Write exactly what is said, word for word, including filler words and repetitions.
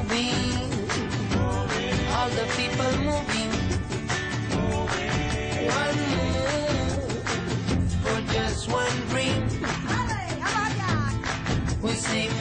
moving, all the people moving. One move for just one dream. We sing